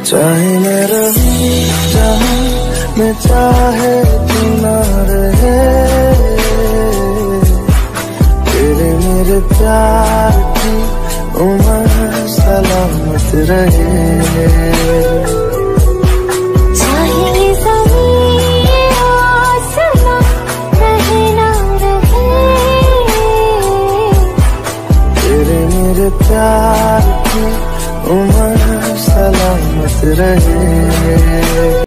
चाहे मैं रहूं जहां मैं चाहे तू ना रहे, तेरे मेरे प्यार की उम्र सलामत रहे। चाहे ज़मीन आसमां रहे ना रहे, तेरे मेरे प्यार की उम्र सलामत रहे।